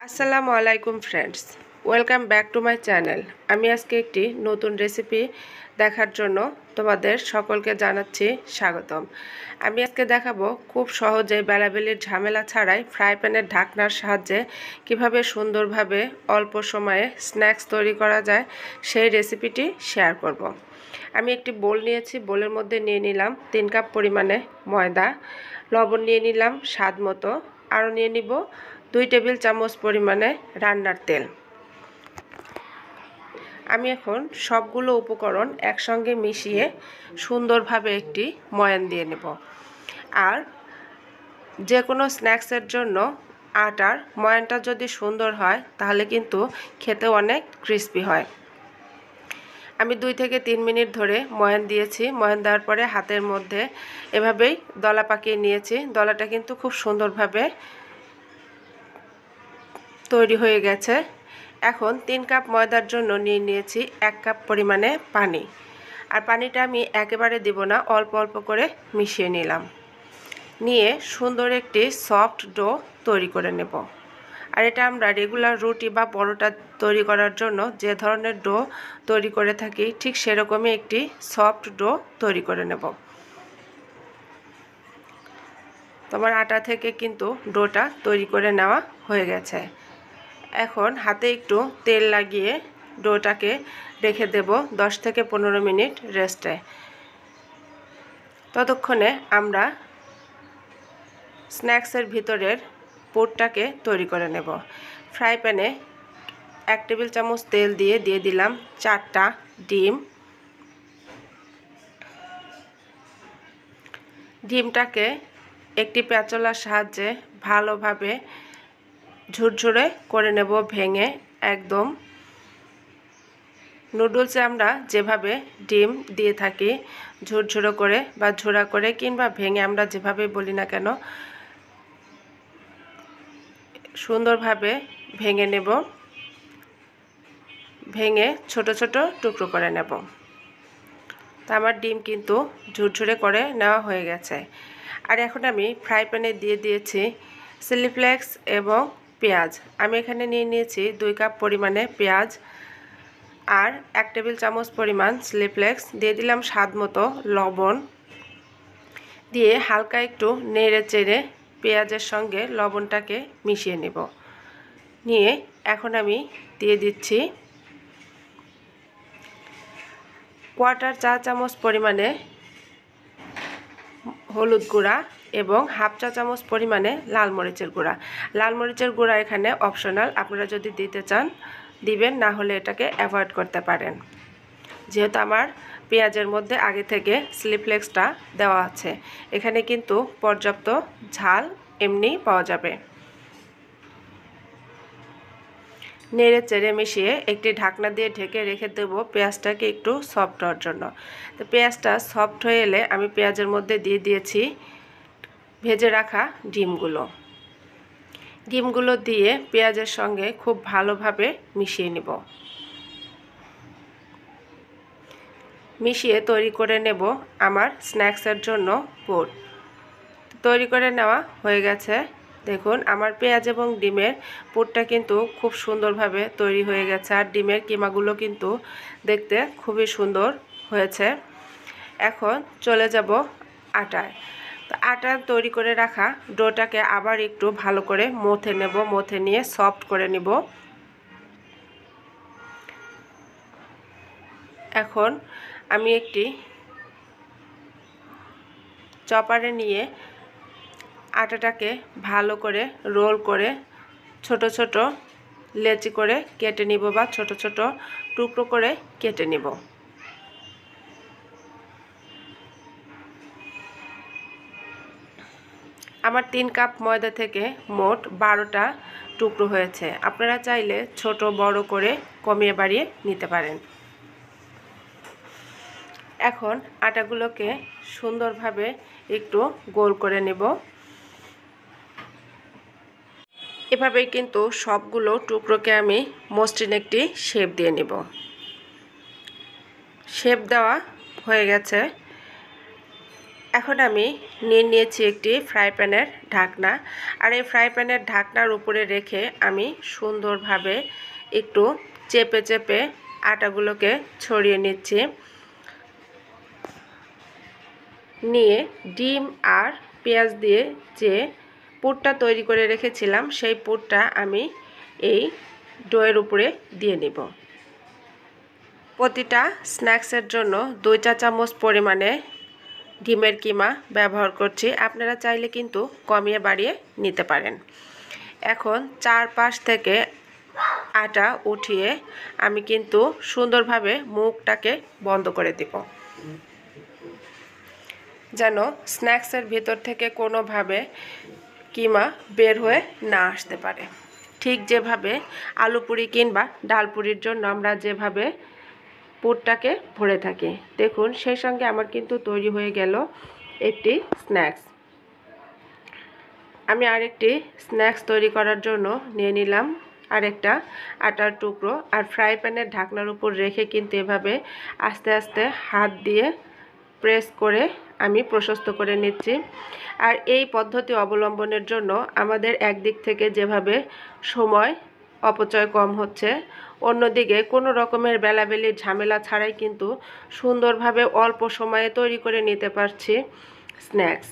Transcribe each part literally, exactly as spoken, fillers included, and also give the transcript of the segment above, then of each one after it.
আসসালামু আলাইকুম friends, welcome back to my channel. আমি আজকে একটি নতুন রেসিপি দেখার জন্য তোমাদের সকলকে জানাচ্ছি স্বাগতম। আমি আজকে দেখাবো খুব সহজে বেলাবেলির ঝামেলা ছাড়াই ফ্রাই প্যানের ঢাকনার সাহায্যে কিভাবে সুন্দরভাবে অল্প সময়ে স্ন্যাক্স তৈরি করা যায়, সেই রেসিপিটি শেয়ার করব। আমি একটি বোল নিয়েছি, বোলের মধ্যে নিয়ে নিলাম তিন কাপ পরিমাণে ময়দা, লবণ নিয়ে নিলাম স্বাদ মতো, আরও নিয়ে নিব দুই টেবিল চামচ পরিমাণে রান্নার তেল। আমি এখন সবগুলো উপকরণ একসঙ্গে মিশিয়ে সুন্দরভাবে একটি ময়ান দিয়ে নেব। আর যে কোনো স্ন্যাক্সের জন্য আটার ময়ানটা যদি সুন্দর হয় তাহলে কিন্তু খেতে অনেক ক্রিস্পি হয়। আমি দুই থেকে তিন মিনিট ধরে ময়ান দিয়েছি। ময়ান দেওয়ার পরে হাতের মধ্যে এভাবেই দলা পাকিয়ে নিয়েছি। দলাটা কিন্তু খুব সুন্দরভাবে তৈরি হয়ে গেছে। এখন তিন কাপ ময়দার জন্য নিয়ে নিয়েছি এক কাপ পরিমাণে পানি। আর পানিটা আমি একেবারে দিব না, অল্প অল্প করে মিশিয়ে নিলাম। নিয়ে সুন্দর একটি সফট ডো তৈরি করে নেব। আর এটা আমরা রেগুলার রুটি বা পরোটা তৈরি করার জন্য যে ধরনের ডো তৈরি করে থাকি ঠিক সেরকমই একটি সফট ডো তৈরি করে নেব। তোমার আটা থেকে কিন্তু ডোটা তৈরি করে নেওয়া হয়ে গেছে। এখন হাতে একটু তেল লাগিয়ে ডোটাকে রেখে দেব দশ থেকে পনেরো মিনিট রেস্টে। ততক্ষণে আমরা স্ন্যাক্সের ভিতরের পুরটাকে তৈরি করে নেব। ফ্রাই প্যানে এক টেবিল চামচ তেল দিয়ে দিয়ে দিলাম চারটা ডিম। ডিমটাকে একটি প্যাচলার সাহায্যে ভালোভাবে ঝুরঝুরে করে নেব, ভেঙে একদম নুডলসে আমরা যেভাবে ডিম দিয়ে থাকি ঝুরঝুরো করে বা ঝোড়া করে কিংবা ভেঙে আমরা যেভাবে বলি না কেন, সুন্দরভাবে ভেঙে নেব। ভেঙে ছোট ছোট টুকরো করে নেব। তো আমার ডিম কিন্তু ঝুরঝুরে করে নেওয়া হয়ে গেছে। আর এখন আমি ফ্রাই প্যানে দিয়ে দিয়েছি চিলি ফ্লেক্স এবং পেঁয়াজ। আমি এখানে নিয়ে নিয়েছি দুই কাপ পরিমাণে পেঁয়াজ আর এক টেবিল চামচ পরিমাণ চিলি ফ্লেক্স। দিয়ে দিলাম স্বাদ মতো লবণ। দিয়ে হালকা একটু নেড়ে চেড়ে পেঁয়াজের সঙ্গে লবণটাকে মিশিয়ে নেব। নিয়ে এখন আমি দিয়ে দিচ্ছি কোয়ার্টার চা চামচ পরিমাণে হলুদ গুঁড়া এবং হাফ চা চামচ পরিমাণে লাল মরিচের গুঁড়া। লাল মরিচের গুঁড়া এখানে অপশনাল, আপনারা যদি দিতে চান দিবেন, না হলে এটাকে অ্যাভয়েড করতে পারেন। যেহেতু আমার পেঁয়াজের মধ্যে আগে থেকে চিলি ফ্লেক্সটা দেওয়া আছে, এখানে কিন্তু পর্যাপ্ত ঝাল এমনি পাওয়া যাবে। নেড়ে চেড়ে মিশিয়ে একটি ঢাকনা দিয়ে ঢেকে রেখে দেব পেঁয়াজটাকে একটু সফট হওয়ার জন্য। তো পেঁয়াজটা সফট হয়ে এলে আমি পেঁয়াজের মধ্যে দিয়ে দিয়েছি ভেজে রাখা ডিমগুলো। ডিমগুলো দিয়ে পেঁয়াজের সঙ্গে খুব ভালোভাবে মিশিয়ে নেব। মিশিয়ে তৈরি করে নেব আমার স্ন্যাক্সের জন্য পুর। তৈরি করে নেওয়া হয়ে গেছে। দেখুন আমার পেঁয়াজ এবং ডিমের পুরটা কিন্তু খুব সুন্দরভাবে তৈরি হয়ে গেছে। আর ডিমের কিমাগুলো কিন্তু দেখতে খুবই সুন্দর হয়েছে। এখন চলে যাব আটায়। তো আটা তৈরি করে রাখা ডোটাকে আবার একটু ভালো করে মথে নেব। মথে নিয়ে সফট করে নিব। এখন আমি একটি চপারে নিয়ে আটাটাকে ভালো করে রোল করে ছোট ছোট লেচি করে কেটে নিব বা ছোট ছোট টুকরো করে কেটে নিব। আমার তিন কাপ ময়দা থেকে মোট বারোটা টুকরো হয়েছে। আপনারা চাইলে ছোট বড় করে কমিয়ে বাড়িয়ে নিতে পারেন। এখন আটাগুলোকে সুন্দরভাবে একটু গোল করে নেব। এভাবেই কিন্তু সবগুলো টুকরোকে আমি মসৃণ একটি শেপ দিয়ে নেব। শেপ দেওয়া হয়ে গেছে। এখন আমি নিয়ে নিয়েছি একটি ফ্রাই প্যানের ঢাকনা, আর এই ফ্রাই প্যানের ঢাকনার উপরে রেখে আমি সুন্দরভাবে একটু চেপে চেপে আটাগুলোকে ছড়িয়ে নিচ্ছি। নিয়ে ডিম আর পেঁয়াজ দিয়ে যে পুরটা তৈরি করে রেখেছিলাম সেই পুরটা আমি এই ডোয়ের উপরে দিয়ে নিব। প্রতিটা স্ন্যাক্সের জন্য দুই চা চামচ পরিমাণে ডিমের কিমা ব্যবহার করছি, আপনারা চাইলে কিন্তু কমিয়ে বাড়িয়ে নিতে পারেন। এখন চারপাশ থেকে আটা উঠিয়ে আমি কিন্তু সুন্দরভাবে মুখটাকে বন্ধ করে দিব, যেন স্ন্যাক্সের ভিতর থেকে কোনোভাবে কিমা বের হয়ে না আসতে পারে। ঠিক যেভাবে আলু পুরি কিংবা ডাল পুরির জন্য আমরা যেভাবে পুরটাকে ভরে থাকি, দেখুন সেই সঙ্গে আমার কিন্তু তৈরি হয়ে গেল একটি স্ন্যাক্স। আমি আরেকটি স্ন্যাক্স তৈরি করার জন্য নিয়ে নিলাম আরেকটা আটার টুকরো, আর ফ্রাই প্যানের ঢাকনার উপর রেখে কিন্তু এভাবে আস্তে আস্তে হাত দিয়ে প্রেস করে আমি প্রশস্ত করে নিচ্ছি। আর এই পদ্ধতি অবলম্বনের জন্য আমাদের একদিক থেকে যেভাবে সময় অপচয় কম হচ্ছে, অন্যদিকে কোনো রকমের বেলাবেলির ঝামেলা ছাড়াই কিন্তু সুন্দরভাবে অল্প সময়ে তৈরি করে নিতে পারছি স্ন্যাক্স।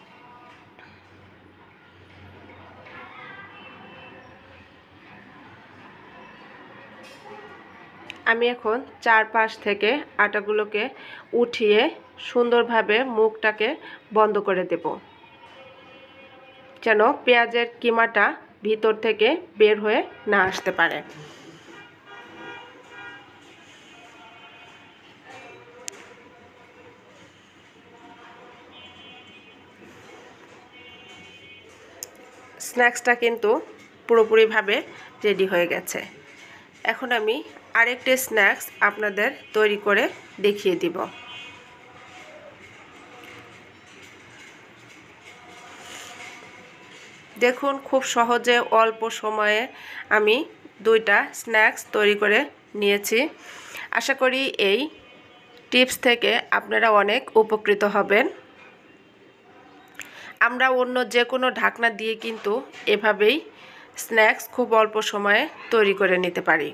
আমি এখন চারপাশ থেকে আটাগুলোকে উঠিয়ে সুন্দরভাবে মুখটাকে বন্ধ করে দেব, যেন পেঁয়াজের কিমাটা ভিতর থেকে বের হয়ে না আসতে পারে। স্ন্যাক্সটা কিন্তু পুরোপুরিভাবে রেডি হয়ে গেছে। এখন আমি আরেকটি স্ন্যাক্স আপনাদের তৈরি করে দেখিয়ে দিব। দেখুন খুব সহজে অল্প সময়ে আমি দুইটা স্ন্যাক্স তৈরি করে নিয়েছি। আশা করি এই টিপস থেকে আপনারা অনেক উপকৃত হবেন। আমরা অন্য যে কোনো ঢাকনা দিয়ে কিন্তু এভাবেই স্ন্যাক্স খুব অল্প সময়ে তৈরি করে নিতে পারি।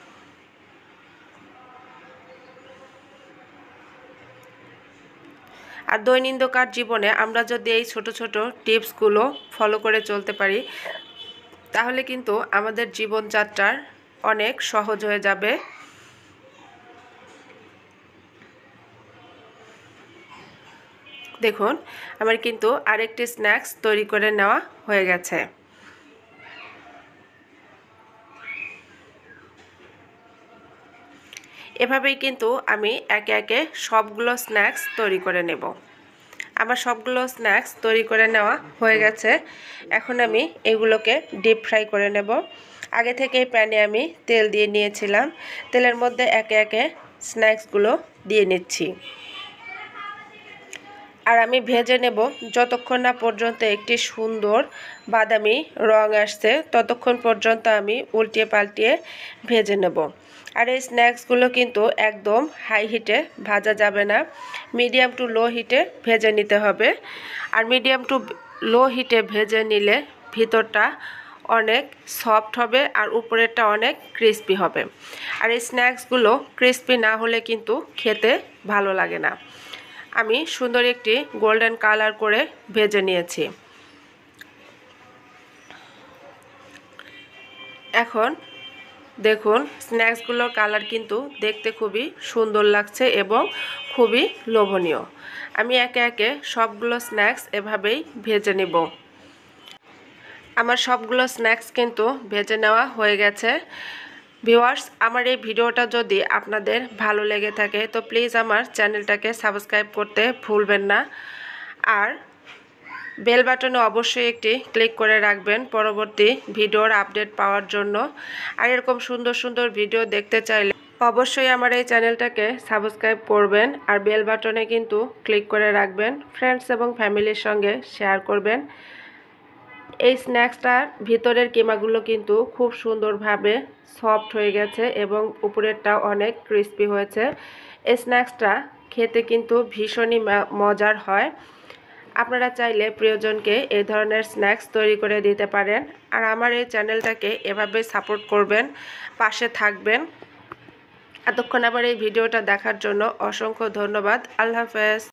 আর দৈনন্দিন জীবনে আমরা যদি এই ছোট ছোট টিপসগুলো ফলো করে চলতে পারি, তাহলে কিন্তু আমাদের জীবনযাত্রার অনেক সহজ হয়ে যাবে। দেখুন আমার কিন্তু আরেকটি স্ন্যাক্স তৈরি করে নেওয়া হয়ে গেছে। এভাবেই কিন্তু আমি একে একে সবগুলো স্ন্যাক্স তৈরি করে নেব। আমার সবগুলো স্ন্যাক্স তৈরি করে নেওয়া হয়ে গেছে। এখন আমি এগুলোকে ডিপ ফ্রাই করে নেব। আগে থেকেই প্যানে আমি তেল দিয়ে নিয়েছিলাম, তেলের মধ্যে একে একে স্ন্যাক্সগুলো দিয়ে নিচ্ছি। আর আমি ভেজে নেব যতক্ষণ না পর্যন্ত একটি সুন্দর বাদামি রং আসছে, ততক্ষণ পর্যন্ত আমি উল্টিয়ে পাল্টিয়ে ভেজে নেব। আর এই স্ন্যাক্সগুলো কিন্তু একদম হাই হিটে ভাজা যাবে না, মিডিয়াম টু লো হিটে ভেজে নিতে হবে। আর মিডিয়াম টু লো হিটে ভেজে নিলে ভিতরটা অনেক সফট হবে আর উপরেরটা অনেক ক্রিস্পি হবে। আর এই স্ন্যাক্সগুলো ক্রিস্পি না হলে কিন্তু খেতে ভালো লাগে না। আমি সুন্দর একটি গোল্ডেন কালার করে ভেজে নিয়েছি। এখন দেখুন স্ন্যাক্সগুলোর কালার কিন্তু দেখতে খুবই সুন্দর লাগছে এবং খুবই লোভনীয়। আমি একে একে সবগুলো স্ন্যাক্স এভাবেই ভেজে নেব। আমার সবগুলো স্ন্যাক্স কিন্তু ভেজে নেওয়া হয়ে গেছে। ভিউয়ার্স, আমার এই ভিডিওটা যদি আপনাদের ভালো লেগে থাকে তো প্লিজ আমার চ্যানেলটাকে সাবস্ক্রাইব করতে ভুলবেন না। আর বেল বাটনে অবশ্যই একটি ক্লিক করে রাখবেন পরবর্তী ভিডিওর আপডেট পাওয়ার জন্য। আর এরকম সুন্দর সুন্দর ভিডিও দেখতে চাইলে অবশ্যই আমার এই চ্যানেলটাকে সাবস্ক্রাইব করবেন আর বেল বাটনে কিন্তু ক্লিক করে রাখবেন। ফ্রেন্ডস এবং ফ্যামিলির সঙ্গে শেয়ার করবেন। এই স্ন্যাক্সটার ভিতরের কিমাগুলো কিন্তু খুব সুন্দরভাবে সফট হয়ে গেছে এবং উপরেরটা অনেক ক্রিস্পি হয়েছে। এই স্ন্যাক্সটা খেতে কিন্তু ভীষণই মজার হয়। আপনারা চাইলে প্রিয়জনকে এই ধরনের স্ন্যাক্স তৈরি করে দিতে পারেন। আর আমার এই চ্যানেলটাকে এভাবে সাপোর্ট করবেন, পাশে থাকবেন। এতক্ষণ আবার এই ভিডিওটা দেখার জন্য অসংখ্য ধন্যবাদ। আল্লাহ হাফেজ।